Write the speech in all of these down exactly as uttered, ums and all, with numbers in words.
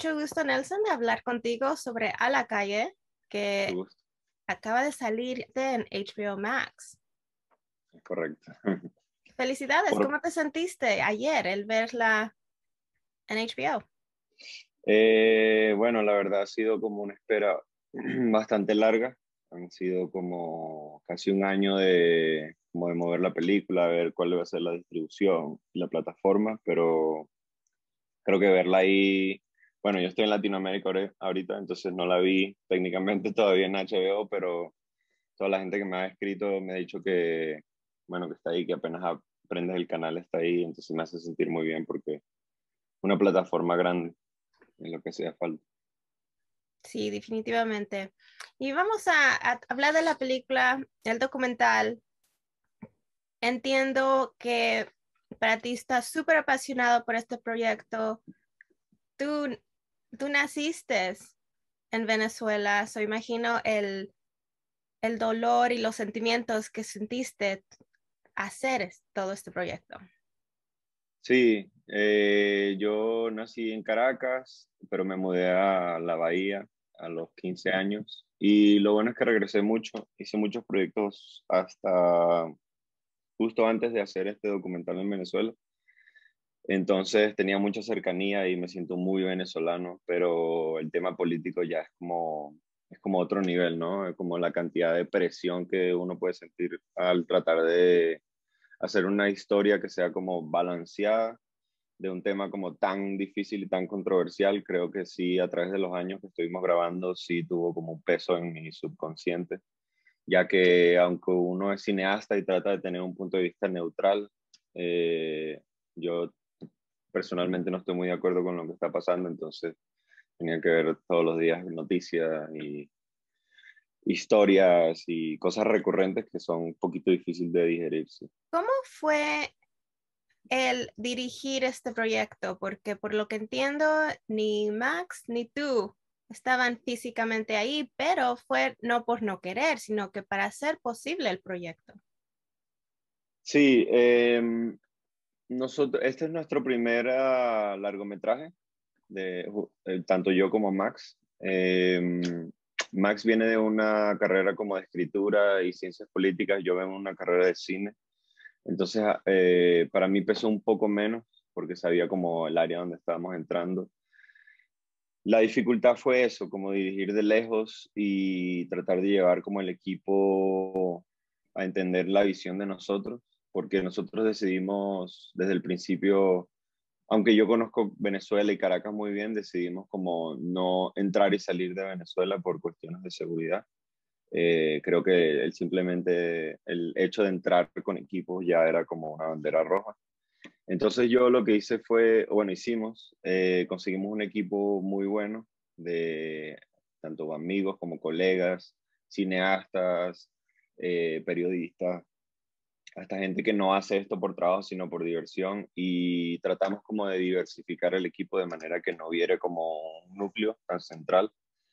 mucho gusto, Nelson, de hablar contigo sobre A la Calle, Mucho que gusto. acaba de salir en H B O Max. Es correcto. Felicidades, Por, ¿cómo te sentiste ayer el verla en H B O? eh, bueno, la verdad ha sido como una espera bastante larga. Han sido como casi un año de, como de mover la película, ver cuál va a ser la distribución y la plataforma, pero creo que verla ahí, bueno, yo estoy en Latinoamérica ahora- ahorita, entonces no la vi técnicamente todavía en H B O, pero toda la gente que me ha escrito me ha dicho que, bueno, que está ahí, que apenas aprendes el canal está ahí, entonces me hace sentir muy bien porque una plataforma grande es lo que hacía falta. Sí, definitivamente. Y vamos a, a hablar de la película, el documental. Entiendo que para ti estás súper apasionado por este proyecto. Tú, tú naciste en Venezuela, so imagino el, el dolor y los sentimientos que sentiste hacer es- todo este proyecto. Sí, eh, yo nací en Caracas, pero me mudé a la Bahía a los quince años y lo bueno es que regresé mucho, hice muchos proyectos hasta justo antes de hacer este documental en Venezuela. Entonces tenía mucha cercanía y me siento muy venezolano, pero el tema político ya es como, es como otro nivel, ¿no? Es como la cantidad de presión que uno puede sentir al tratar de hacer una historia que sea como balanceada de un tema como tan difícil y tan controversial. Creo que sí, a través de los años que estuvimos grabando, sí tuvo como un peso en mi subconsciente, ya que aunque uno es cineasta y trata de tener un punto de vista neutral, eh, yo personalmente no estoy muy de acuerdo con lo que está pasando, entonces tenía que ver todos los días noticias y historias y cosas recurrentes que son un poquito difíciles de digerirse. ¿Cómo fue el dirigir este proyecto? Porque por lo que entiendo, ni Max ni tú estaban físicamente ahí, pero fue no por no querer, sino que para hacer posible el proyecto. Sí, eh, nosotros, este es nuestro primer ah, largometraje, de, eh, tanto yo como Max. Eh, Max viene de una carrera como de escritura y ciencias políticas, yo vengo de una carrera de cine. Entonces, eh, para mí pesó un poco menos porque sabía como el área donde estábamos entrando. La dificultad fue eso, como dirigir de lejos y tratar de llevar como el equipo a entender la visión de nosotros, porque nosotros decidimos desde el principio, aunque yo conozco Venezuela y Caracas muy bien, decidimos como no entrar y salir de Venezuela por cuestiones de seguridad. Eh, creo que el, simplemente el hecho de entrar con equipos ya era como una bandera roja. Entonces yo lo que hice fue, bueno, hicimos, eh, conseguimos un equipo muy bueno de tanto amigos como colegas, cineastas, eh, periodistas, hasta gente que no hace esto por trabajo, sino por diversión, y tratamos como de diversificar el equipo de manera que no hubiera como un núcleo tan central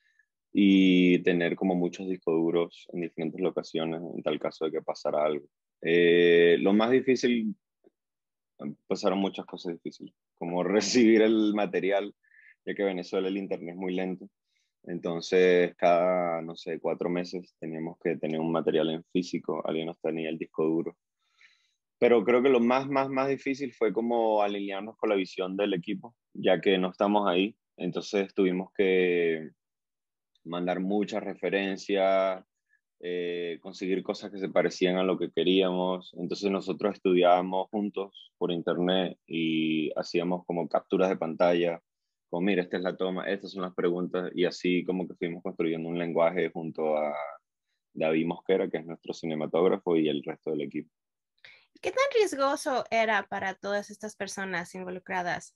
y tener como muchos discos duros en diferentes locaciones en tal caso de que pasara algo. Eh, lo más difícil, pasaron muchas cosas difíciles, como recibir el material, ya que en Venezuela el internet es muy lento. Entonces, cada, no sé, cuatro meses teníamos que tener un material en físico, alguien nos tenía el disco duro. Pero creo que lo más, más, más difícil fue como alinearnos con la visión del equipo, ya que no estamos ahí. Entonces tuvimos que mandar muchas referencias, eh, conseguir cosas que se parecían a lo que queríamos. Entonces nosotros estudiábamos juntos por internet y hacíamos como capturas de pantalla, como mira, esta es la toma, estas son las preguntas, y así como que fuimos construyendo un lenguaje junto a David Mosquera, que es nuestro cinematógrafo, y el resto del equipo. ¿Qué tan riesgoso era para todas estas personas involucradas?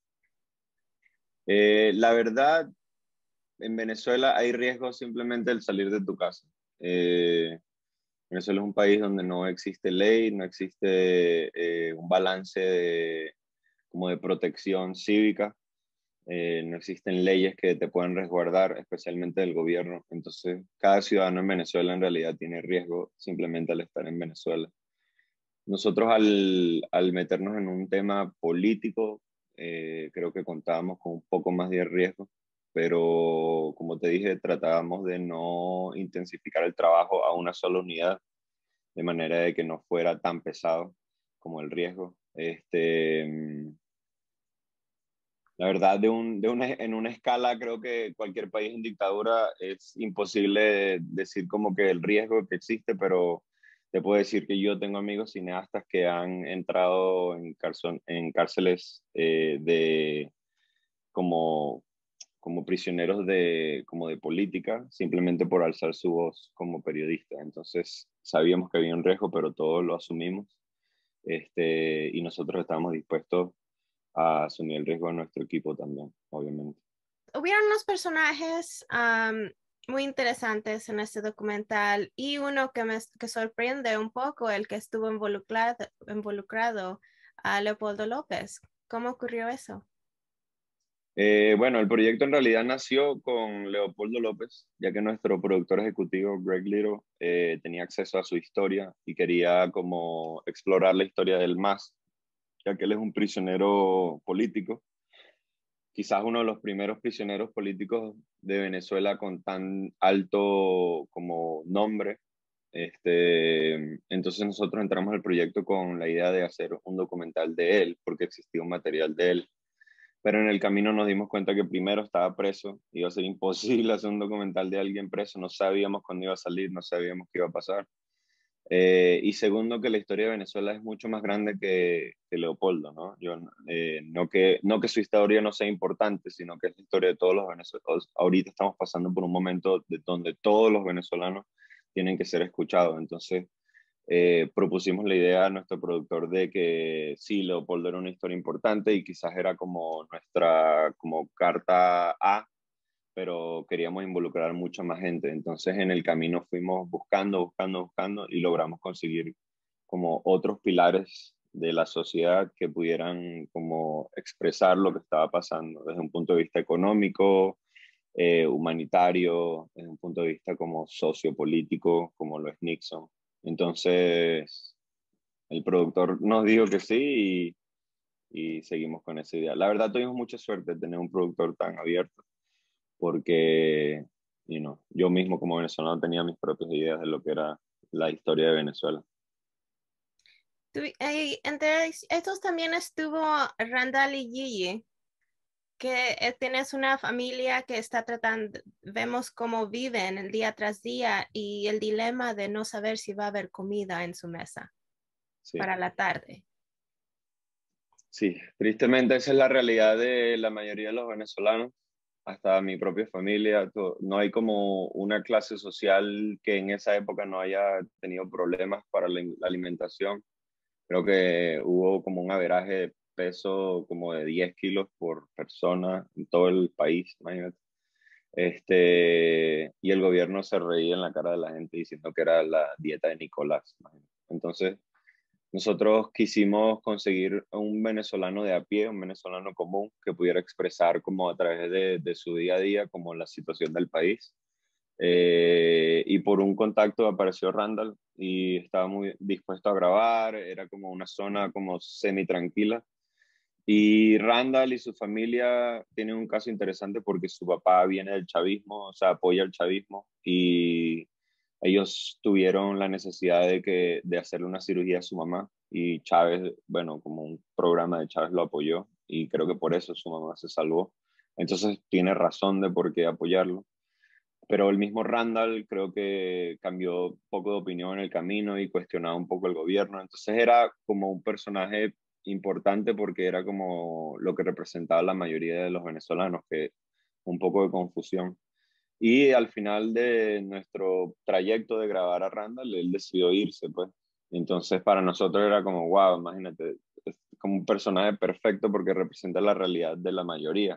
Eh, la verdad, en Venezuela hay riesgo simplemente el salir de tu casa. Eh, Venezuela es un país donde no existe ley, no existe eh, un balance de, como de protección cívica, eh, no existen leyes que te puedan resguardar, especialmente del gobierno. Entonces, cada ciudadano en Venezuela en realidad tiene riesgo simplemente al estar en Venezuela. Nosotros al, al meternos en un tema político, eh, creo que contábamos con un poco más de riesgo, pero como te dije, tratábamos de no intensificar el trabajo a una sola unidad, de manera de que no fuera tan pesado como el riesgo. Este, mm, la verdad, de un, de una, en una escala, creo que cualquier país en dictadura es imposible decir como que el riesgo que existe, pero te puedo decir que yo tengo amigos cineastas que han entrado en, cárcel, en cárceles eh, de, como, como prisioneros de, como de política, simplemente por alzar su voz como periodista. Entonces sabíamos que había un riesgo, pero todos lo asumimos, este, y nosotros estábamos dispuestos a asumir el riesgo de nuestro equipo también, obviamente. Hubieron unos personajes um, muy interesantes en este documental y uno que me que sorprende un poco, el que estuvo involucrado, involucrado a Leopoldo López. ¿Cómo ocurrió eso? Eh, bueno, el proyecto en realidad nació con Leopoldo López, ya que nuestro productor ejecutivo, Greg Little, eh, tenía acceso a su historia y quería como explorar la historia del M A S, ya que él es un prisionero político, quizás uno de los primeros prisioneros políticos de Venezuela con tan alto como nombre. Este, entonces nosotros entramos al proyecto con la idea de hacer un documental de él, porque existía un material de él. Pero en el camino nos dimos cuenta que primero estaba preso, iba a ser imposible hacer un documental de alguien preso, no sabíamos cuándo iba a salir, no sabíamos qué iba a pasar. Eh, y segundo, que la historia de Venezuela es mucho más grande que, que Leopoldo, ¿no? Yo, eh, no, que, no que su historia no sea importante, sino que es la historia de todos los venezolanos. Ahorita estamos pasando por un momento de donde todos los venezolanos tienen que ser escuchados. Entonces, eh, propusimos la idea a nuestro productor de que sí, Leopoldo era una historia importante y quizás era como nuestra como carta A, pero queríamos involucrar mucha más gente. Entonces en el camino fuimos buscando, buscando, buscando y logramos conseguir como otros pilares de la sociedad que pudieran como expresar lo que estaba pasando desde un punto de vista económico, eh, humanitario, desde un punto de vista como sociopolítico, como lo es Nixon. Entonces, el productor nos dijo que sí y, y seguimos con esa idea. La verdad, tuvimos mucha suerte de tener un productor tan abierto porque, you know, yo mismo como venezolano tenía mis propias ideas de lo que era la historia de Venezuela. Tú- eh, entre estos también estuvo Randall y Gigi, que eh, tienes una familia que está tratando, vemos cómo viven el día tras día y el dilema de no saber si va a haber comida en su mesa Sí, para la tarde. sí, tristemente esa es la realidad de la mayoría de los venezolanos, hasta mi propia familia. To- no hay como una clase social que en esa época no haya tenido problemas para la la alimentación. Creo que hubo como un averaje de peso como de diez kilos por persona en todo el país, imagínate. Este, y el gobierno se reía en la cara de la gente diciendo que era la dieta de Nicolás, imagínate. Entonces, nosotros quisimos conseguir un venezolano de a pie, un venezolano común, que pudiera expresar como a través de, de su día a día, como la situación del país. Eh, y por un contacto apareció Randall y estaba muy dispuesto a grabar, era como una zona como semi tranquila. Y Randall y su familia tienen un caso interesante porque su papá viene del chavismo, o sea, apoya el chavismo y ellos tuvieron la necesidad de, que, de hacerle una cirugía a su mamá y Chávez, bueno, como un programa de Chávez lo apoyó y creo que por eso su mamá se salvó. Entonces tiene razón de por qué apoyarlo. Pero el mismo Randall creo que cambió un poco de opinión en el camino y cuestionaba un poco el gobierno. Entonces era como un personaje importante porque era como lo que representaba la mayoría de los venezolanos, que un poco de confusión. Y al final de nuestro trayecto de grabar a Randall, él decidió irse, pues. Entonces para nosotros era como, wow, imagínate, es como un personaje perfecto porque representa la realidad de la mayoría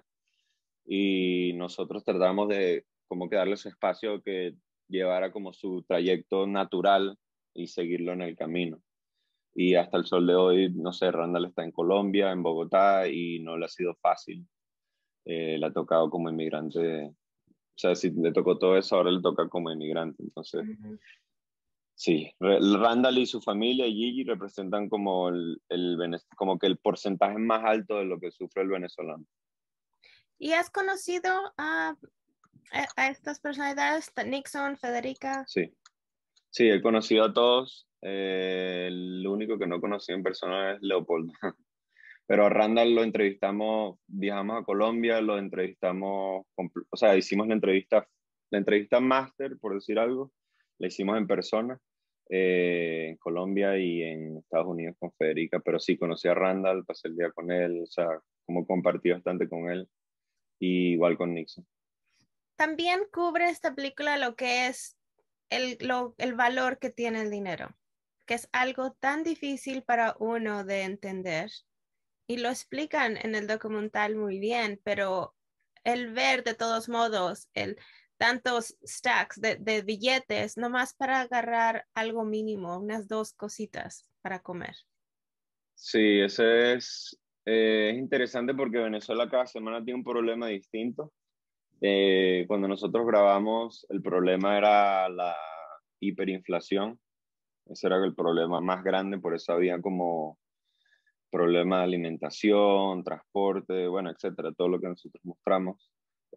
y nosotros tratamos de como que darle su espacio que llevara como su trayecto natural y seguirlo en el camino. Y hasta el sol de hoy, no sé, Randall está en Colombia, en Bogotá, y no le ha sido fácil. Eh, le ha tocado como inmigrante, o sea, si le tocó todo eso, ahora le toca como inmigrante. Entonces, Ujú. Sí, Randall y su familia y Gigi representan como, el, el, como que el porcentaje más alto de lo que sufre el venezolano. ¿Y has conocido a, a, a estas personalidades, Nixon, Federica? Sí, sí, he conocido a todos. Eh, el único que no conocí en persona es Leopoldo. Pero a Randall lo entrevistamos, viajamos a Colombia, lo entrevistamos, o sea, hicimos la entrevista, la entrevista máster, por decir algo, la hicimos en persona, eh, en Colombia y en Estados Unidos con Federica, pero sí, conocí a Randall, pasé el día con él, o sea, como compartí bastante con él, y igual con Nixon. También cubre esta película lo que es el, lo, el valor que tiene el dinero, que es algo tan difícil para uno de entender. Y lo explican en el documental muy bien, pero el ver de todos modos el tantos stacks de, de billetes, nomás para agarrar algo mínimo, unas dos cositas para comer. Sí, ese es, eh, es interesante porque Venezuela cada semana tiene un problema distinto. Eh, cuando nosotros grabamos, el problema era la hiperinflación. Ese era el problema más grande, por eso había como problemas de alimentación, transporte, bueno, etcétera, todo lo que nosotros mostramos.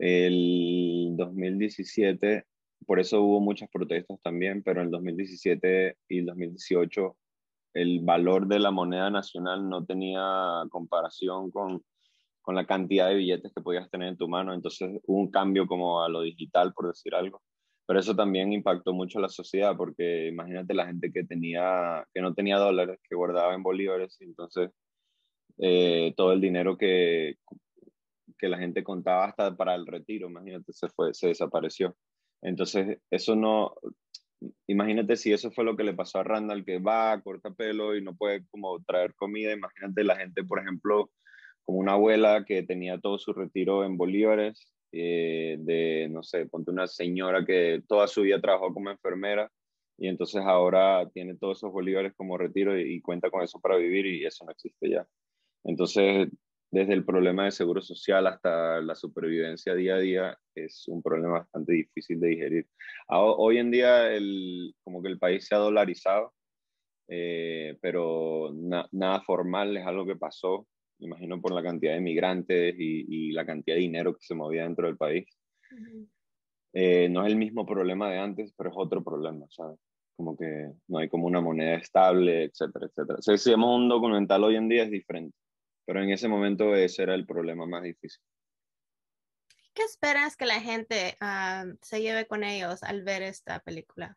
El dos mil diecisiete, por eso hubo muchas protestas también, pero en el dos mil diecisiete y el dos mil dieciocho el valor de la moneda nacional no tenía comparación con, con la cantidad de billetes que podías tener en tu mano, entonces hubo un cambio como a lo digital, por decir algo. Pero eso también impactó mucho a la sociedad, porque imagínate la gente que, tenía, que no tenía dólares, que guardaba en bolívares, y entonces eh, todo el dinero que, que la gente contaba hasta para el retiro, imagínate, se fue, se desapareció. Entonces, eso no, imagínate si eso fue lo que le pasó a Randall, que va, corta pelo y no puede como traer comida. Imagínate la gente, por ejemplo, como una abuela que tenía todo su retiro en bolívares, eh, de, no sé, ponte una señora que toda su vida trabajó como enfermera y entonces ahora tiene todos esos bolívares como retiro y, y cuenta con eso para vivir y eso no existe ya. Entonces, desde el problema de seguro social hasta la supervivencia día a día, es un problema bastante difícil de digerir. Hoy en día, el, como que el país se ha dolarizado, eh, pero na, nada formal, es algo que pasó, imagino por la cantidad de migrantes y, y la cantidad de dinero que se movía dentro del país. Uh-huh. Eh, no es el mismo problema de antes, pero es otro problema, ¿sabes? Como que no hay como una moneda estable, etcétera, etcétera. O sea, si vemos un documental hoy en día es diferente, pero en ese momento ese era el problema más difícil. ¿Qué esperas que la gente uh, se lleve con ellos al ver esta película?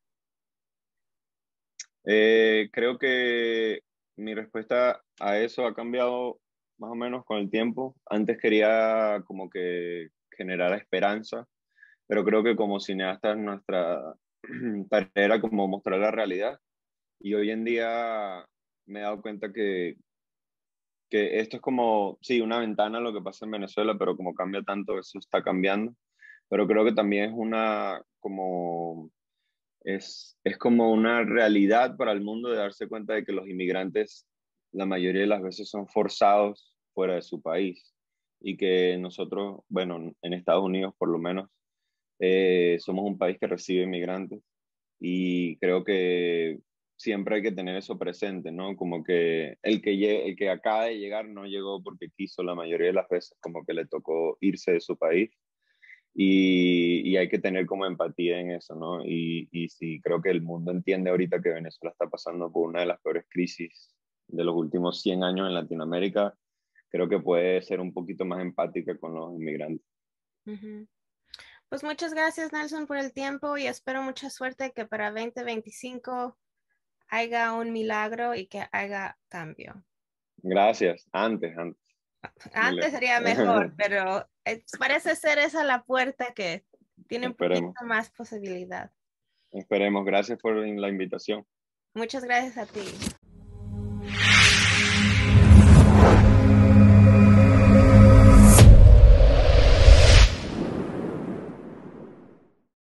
Eh, creo que mi respuesta a eso ha cambiado más o menos con el tiempo. Antes quería como que generar esperanza, pero creo que como cineastas nuestra tarea era como mostrar la realidad. Y hoy en día me he dado cuenta que, que esto es como, sí, una ventana a lo que pasa en Venezuela, pero como cambia tanto, eso está cambiando. Pero creo que también es una, como, es, es como una realidad para el mundo de darse cuenta de que los inmigrantes la mayoría de las veces son forzados fuera de su país y que nosotros, bueno, en Estados Unidos por lo menos, eh, somos un país que recibe inmigrantes y creo que siempre hay que tener eso presente, ¿no? Como que el que, llegue, el que acaba de llegar no llegó porque quiso la mayoría de las veces, como que le tocó irse de su país y, y hay que tener como empatía en eso, ¿no? Y, y sí, creo que el mundo entiende ahorita que Venezuela está pasando por una de las peores crisis de los últimos cien años en Latinoamérica, creo que puede ser un poquito más empática con los inmigrantes. Uh-huh. Pues muchas gracias, Nelson, por el tiempo y espero mucha suerte que para veinte veinticinco haya un milagro y que haya cambio. Gracias, antes, antes. Muy Antes lejos. sería mejor, pero eh, parece ser esa la puerta que tiene un poquito Esperemos, más posibilidad. esperemos. Gracias por la invitación. Muchas gracias a ti.